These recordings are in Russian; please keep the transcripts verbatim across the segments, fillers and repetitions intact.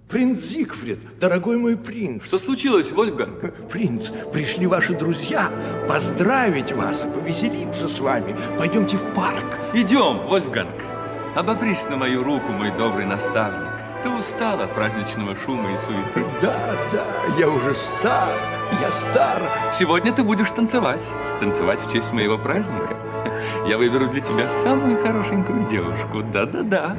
Принц Зигфрид, дорогой мой принц. Что случилось, Вольфганг? Принц, пришли ваши друзья поздравить вас и повеселиться с вами. Пойдемте в парк. Идем, Вольфганг. Обопрись на мою руку, мой добрый наставник. Ты устал от праздничного шума и суеты. Да, да, я уже стар, я стар. Сегодня ты будешь танцевать. Танцевать в честь моего праздника. Я выберу для тебя самую хорошенькую девушку. Да-да-да.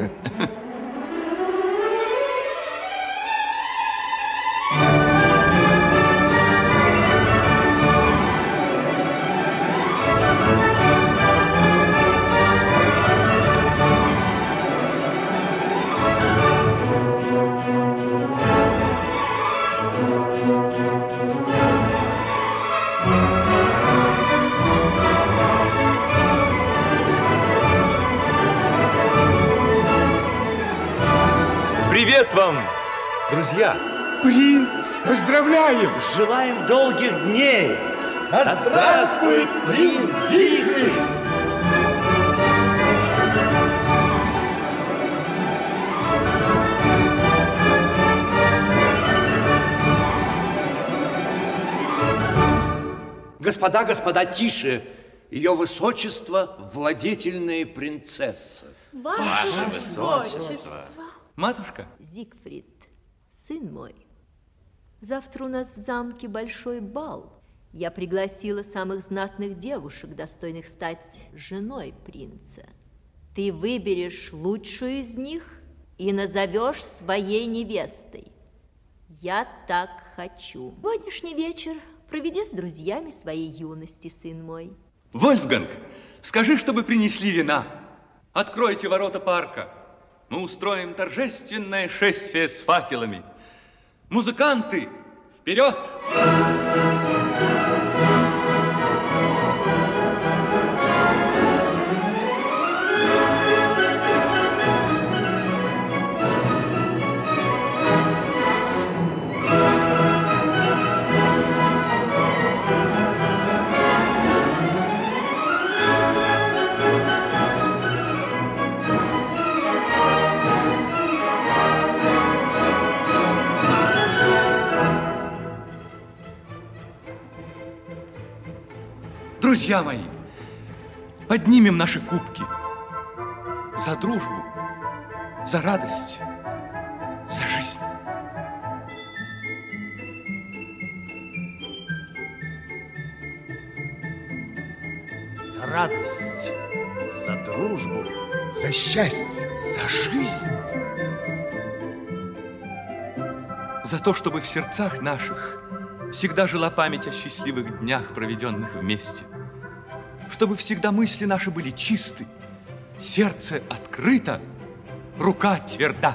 Привет вам, друзья! Принц, поздравляем! Желаем долгих дней! Да здравствует принц Зигфрид! Господа, господа, тише! Ее высочество – владетельная принцесса. Ваше высочество! Матушка? Зигфрид, сын мой, завтра у нас в замке большой бал. Я пригласила самых знатных девушек, достойных стать женой принца. Ты выберешь лучшую из них и назовешь своей невестой. Я так хочу. Сегодняшний вечер проведи с друзьями своей юности, сын мой. Вольфганг, скажи, чтобы принесли вина. Откройте ворота парка. Мы устроим торжественное шествие с факелами. Музыканты, вперед! Друзья мои, поднимем наши кубки за дружбу, за радость, за жизнь. За радость, за дружбу, за счастье, за жизнь. За то, чтобы в сердцах наших всегда жила память о счастливых днях, проведенных вместе. Чтобы всегда мысли наши были чисты, сердце открыто, рука тверда.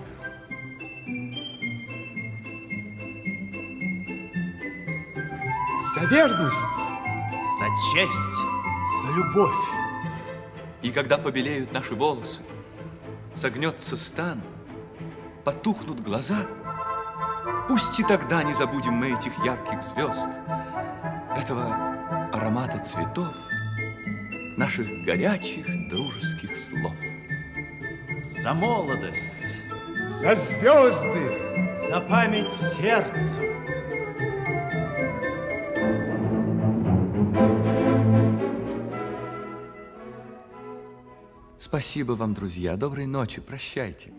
За верность, за честь, за любовь. И когда побелеют наши волосы, согнется стан, потухнут глаза, пусть и тогда не забудем мы этих ярких звезд, этого аромата цветов, наших горячих дружеских слов. За молодость, За звезды, за память сердца. Спасибо вам, друзья. Доброй ночи. Прощайте.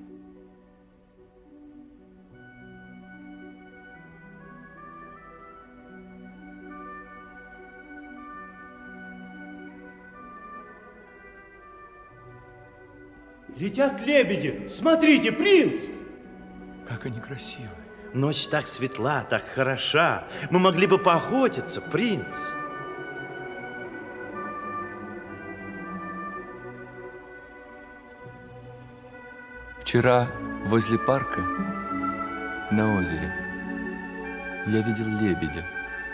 летят лебеди. Смотрите, принц! Как они красивы. Ночь так светла, так хороша. Мы могли бы поохотиться, принц. Вчера возле парка на озере я видел лебедя.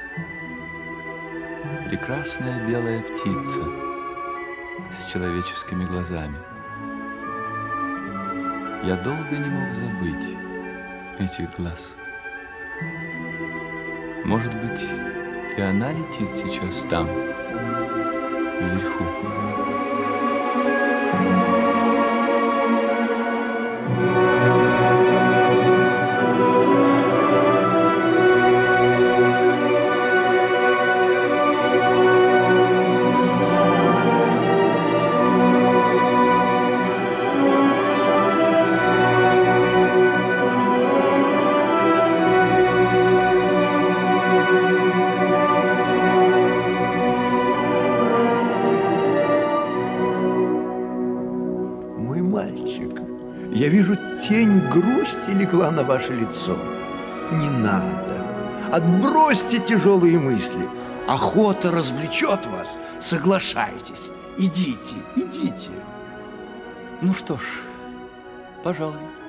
Прекрасная белая птица с человеческими глазами. Я долго не мог забыть этих глаз. Может быть, и она летит сейчас там, вверху. тень грусти легла на ваше лицо. Не надо. Отбросьте тяжелые мысли. Охота развлечет вас. Соглашайтесь. Идите, идите. Ну что ж, пожалуй.